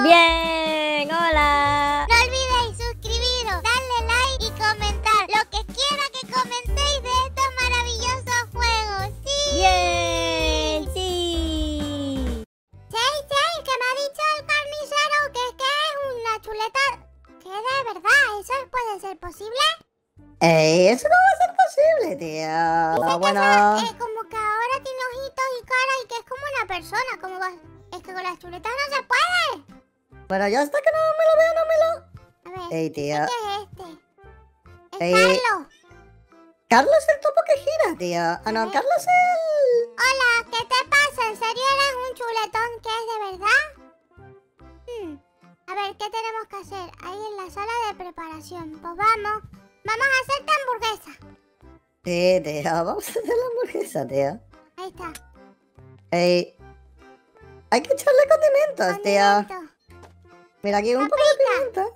Bien, hola. No olvidéis suscribiros, darle like y comentar lo que quiera que comentéis de estos maravillosos juegos. ¡Sí! Bien, sí. Chey, que me ha dicho el carnicero que es una chuleta. ¿Qué de verdad? ¿Eso puede ser posible? Eso no va a ser posible, tío. Dice Bueno, que eso, como que ahora tiene ojitos y cara y que es como una persona. ¿Cómo va? Es que con las chuletas no se puede. bueno, yo hasta que no me lo veo, no me lo... A ver, Ey, tío. ¿qué es este? Es Ey. Carlos. Carlos es el topo que gira, tío. Ah, no, Carlos es el... Hola, ¿qué te pasa? ¿En serio eres un chuletón que es de verdad? A ver, ¿qué tenemos que hacer? Ahí en la sala de preparación. Pues vamos a hacerte hamburguesa. Sí, tío, vamos a hacer la hamburguesa, tío. Ahí está. Ey. Hay que echarle condimentos, tío. Condimento. Mira, aquí un poco de pimienta.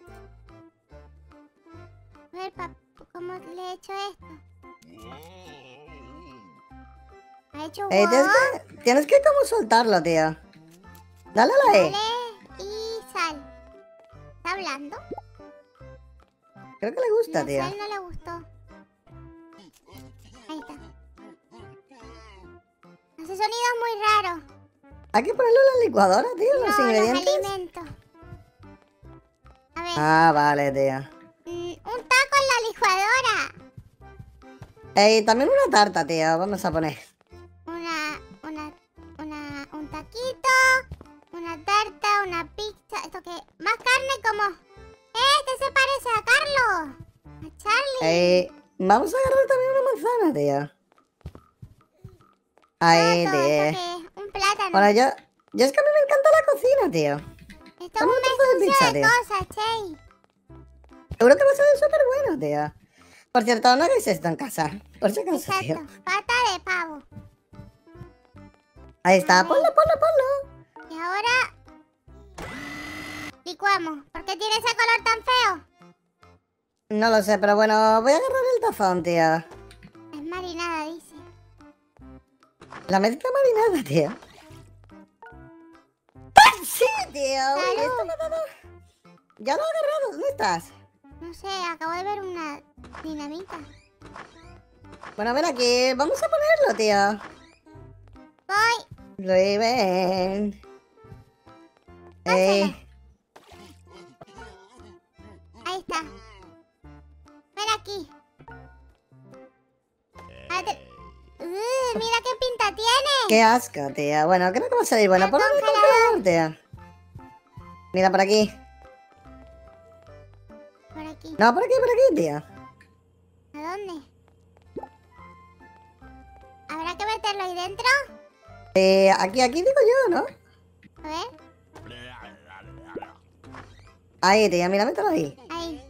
A ver, ¿cómo le he hecho esto? ¿Ha hecho Ey, wow? tienes que como soltarlo, tío. Dale a la E. Vale, y sal. ¿Está hablando? Creo que le gusta, La tío. sal no le gustó. Ahí está. Hace sonidos muy raros. Hay que ponerlo en la licuadora, tío, los No, ingredientes. los alimentos. A ver, Ah, vale, tío. un taco en la licuadora. Ey, también una tarta, tío. Vamos a poner. Un taquito, una tarta, una pizza. ¿Esto qué? Más carne como... Este se parece a Carlos. A Charlie. Ey, vamos a agarrar también una manzana, tío. Ahí, Todo, ¿esto tío. qué es? Un plátano. Bueno, yo es que a mí me encanta la cocina, tío. Esto es Dame un un trozo de mejuncio pizza, de tío. cosas, Chey. Seguro que va a ser súper bueno, tío. Por cierto, no hagáis esto en casa. Por si acaso, tío. Exacto. Pata de pavo. Ahí está. A ver. Ponlo. Y ahora... licuamos. ¿Por qué tiene ese color tan feo? No lo sé, pero bueno, voy a agarrar el tazón, tío. Es marinada, dice. La mezcla marinada, tío. ¡Sí, tío! Uy, esto me ha dado... Ya lo he agarrado. ¿Dónde estás? No sé, acabo de ver una dinamita. Bueno, ven aquí. Vamos a ponerlo, tío. Voy. Luis, ven. Ey. Ahí está. Ven aquí. Mira qué pinta tiene. Qué asco, tío. Bueno, creo que va a salir bueno. Al Ponlo en el congelador, tío. Mira, por aquí. Por aquí. No, por aquí, tío. ¿A dónde? ¿Habrá que meterlo ahí dentro? Aquí digo yo, ¿no? A ver. Ahí, tío, mira, mételo ahí. Ahí.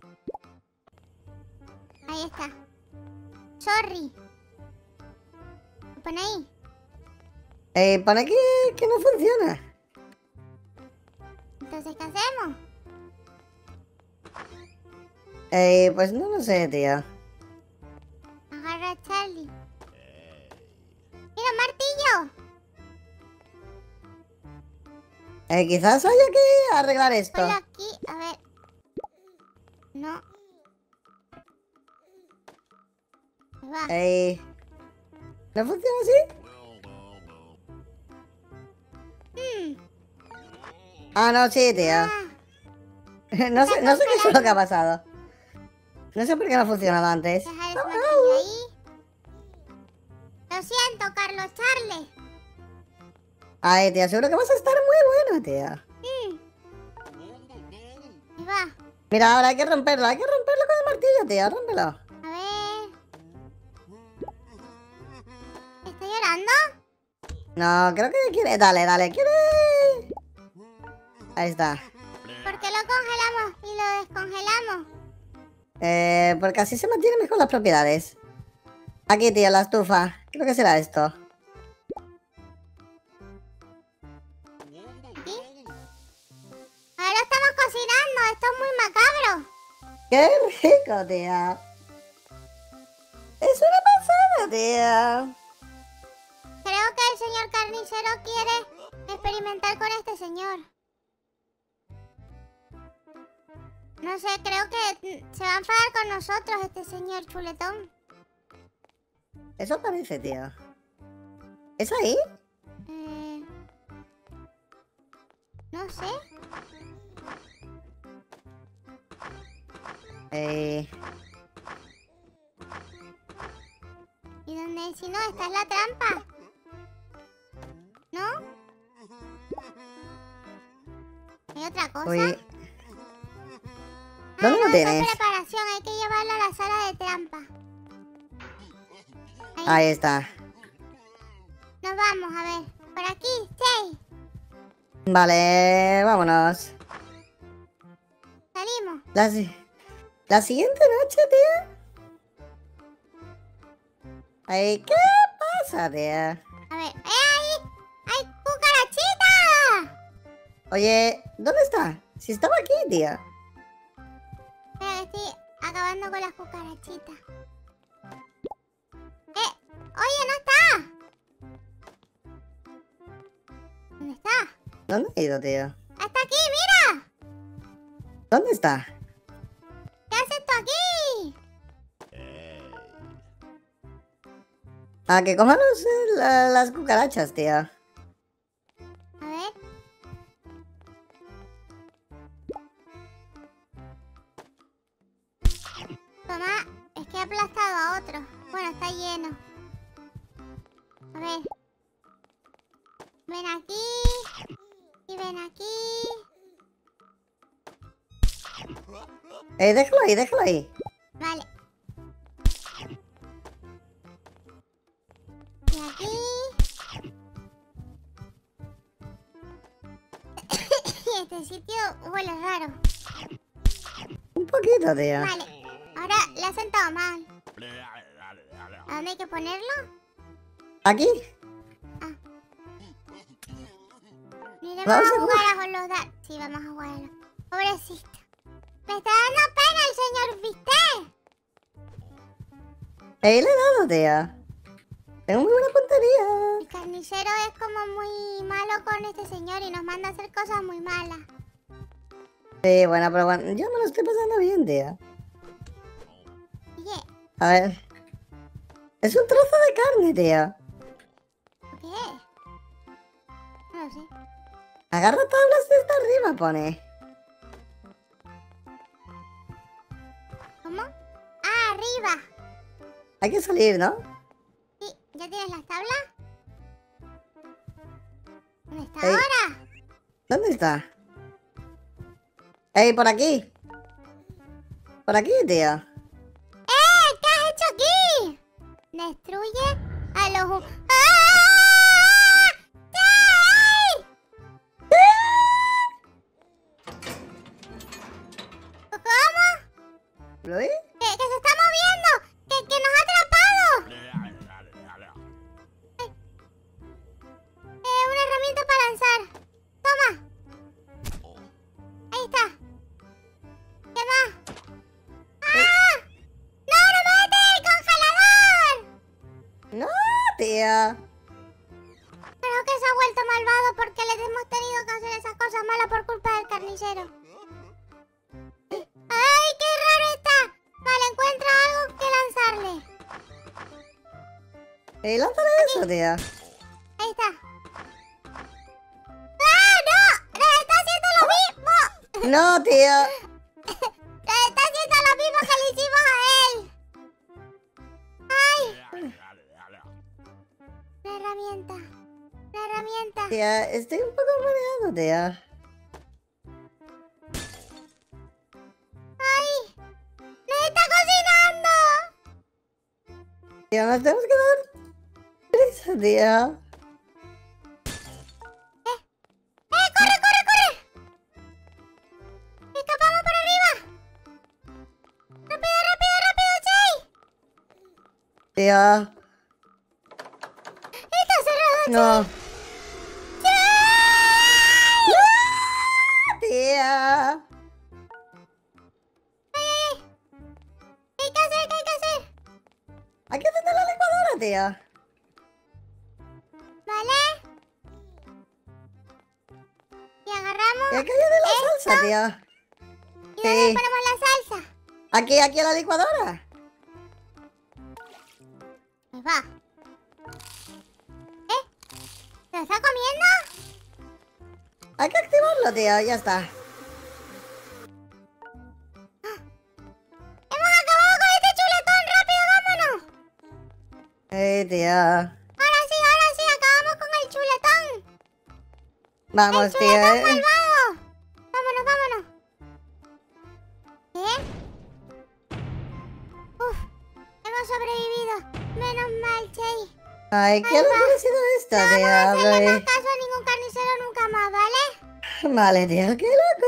Ahí está. Sorry. Pon ahí. Pone que no funciona. Entonces, ¿qué hacemos? Pues no lo sé, tío. Agarra a Charlie. ¡Mira, un martillo! Quizás haya que arreglar esto. Ponlo aquí, a ver. No. Ahí va. ¿No funciona así? Ah, no, sí, tío. Ah, No sé qué es lo que ha pasado. No sé por qué no ha funcionado antes. deja el martillo ahí. Lo siento, Carlos Charlie. Ay, tío, seguro que vas a estar muy bueno, tío. Ahí va. Mira, ahora hay que romperlo con el martillo, tío, rómpelo. A ver. ¿Está llorando? No, creo que quiere. Dale, quiere. Ahí está. ¿Por qué lo congelamos y lo descongelamos? Porque así se mantienen mejor las propiedades. Aquí, tío, la estufa. Creo que será esto. ¿Aquí? Ahora estamos cocinando. Esto es muy macabro. ¡Qué rico, tío! ¡Es una pasada, tío! Creo que el señor carnicero quiere experimentar con este señor. No sé, creo que se va a enfadar con nosotros este señor chuletón. Eso parece, tío. ¿Es ahí? No sé. ¿Y dónde? Si no, esta es la trampa. ¿No? ¿Hay otra cosa? Uy. Ah, ¿Dónde no, lo esta tienes? es preparación. Hay que llevarlo a la sala de trampa. Ahí está. Nos vamos, a ver. Por aquí, sí. Vale, vámonos. Salimos. La siguiente noche, tío. Ay, ¿qué pasa, tío? A ver. ¡Ahí! ¡Hay cucarachita! Oye, ¿dónde está? Si estaba aquí, tío. Espera, estoy acabando con las cucarachitas. Oye, no está. ¿Dónde está? ¿Dónde ha ido, tío? ¡Está aquí, mira! ¿Dónde está? ¿Qué haces tú aquí? A que comamos las cucarachas, tío. A ver. Toma, es que he aplastado a otro. Bueno, está lleno. A ver. Ven aquí. Y ven aquí. Déjalo ahí, déjalo ahí. Vale. Y aquí. Este sitio huele raro. Un poquito, tío. Vale. Ahora le ha sentado mal. ¿A dónde hay que ponerlo? ¿Aquí? Mire, Vamos vamos a a jugar con los dados. Sí, vamos a jugarlo. Pobrecito. Me está dando pena el señor Viste. Le he dado, tío. Tengo muy buena puntería. El carnicero es como muy malo con este señor y nos manda a hacer cosas muy malas. Sí, bueno, pero bueno, yo me lo estoy pasando bien, tío. Oye, A ver. Es un trozo de carne, tío. ¿qué? No lo sé. Agarra tablas desde arriba, pone. ¿Cómo? Ah, arriba. Hay que salir, ¿no? Sí, ¿ya tienes las tablas? ¿Dónde está Ey. ahora? ¿Dónde está? ¡Ey, por aquí! Por aquí, tío. ¿Qué has hecho aquí? Destruye a los... ¡Ah! ¡Sí! ¿Cómo? ¿Lo vi? ¡Que se está moviendo! ¡Que nos ha atrapado! Una herramienta para lanzar. Toma. Ahí está. ¿Qué más? ¡Ah! ¡No, no me mete el congelador! No, tío. Creo que se ha vuelto malvado porque le hemos tenido que hacer esas cosas malas por culpa del carnicero. ¡Ay, qué raro está! Vale, encuentra algo que lanzarle. ¡Ey, lánzale eso, tío! Ahí está. ¡Ah, no! ¡Le está haciendo lo mismo! ¡No, tío! ¡Le está haciendo lo mismo que le hicimos a él! ¡Ay! La herramienta. La herramienta. Tío, estoy un poco mareado, tío. ¡Ay! ¡Le está cocinando! Tío, nos tenemos que dar prisa, tío. ¡Corre, corre, corre! ¡Escapamos por arriba! ¡Rápido, rápido, rápido, Jay! Tío. ¡Está cerrado, Jay! No. ¡Jay! Tío. ¡Ay! ¿Qué hay que hacer? ¿Qué hay que hacer? Hay que encender la licuadora, tío. ¿Vale? Y agarramos Y hay que añadir la salsa, tío. ¿Y dónde ponemos la salsa? Aquí en la licuadora. Pues va. ¿Se lo está comiendo? Hay que activarlo, tío. Ya está. ¡Hemos acabado con este chuletón! ¡Rápido, vámonos! Tío. Ahora sí, acabamos con el chuletón. Vamos, ¡El tío. chuletón malvado! Vámonos. ¿Qué? Uf, hemos sobrevivido. Menos mal, Chey. Ay, ¿qué locura ha sido esto, No vamos a tío? hacerle más caso a ningún carnicero nunca más, ¿vale? Vale, tío. Qué